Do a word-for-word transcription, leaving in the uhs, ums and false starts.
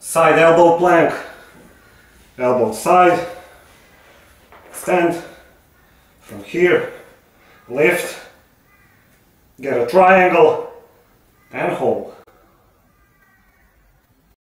Side elbow plank, elbow side, extend from here, lift, get a triangle and hold.